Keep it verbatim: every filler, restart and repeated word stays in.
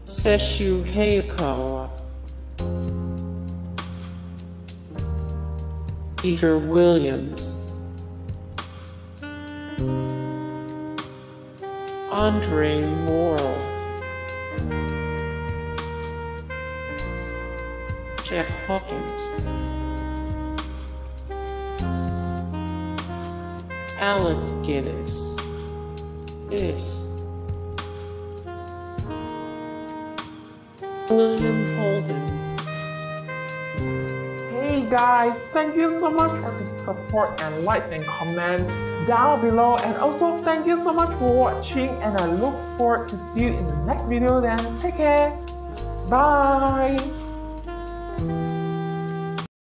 Sesshu Hayakawa, Peter Williams, Andre Morrell, Jeff Hawkins, Alec Guinness, this, William Holden. Hey guys, thank you so much for the support and likes and comments down below, and also thank you so much for watching, and I look forward to see you in the next video. Then take care, bye.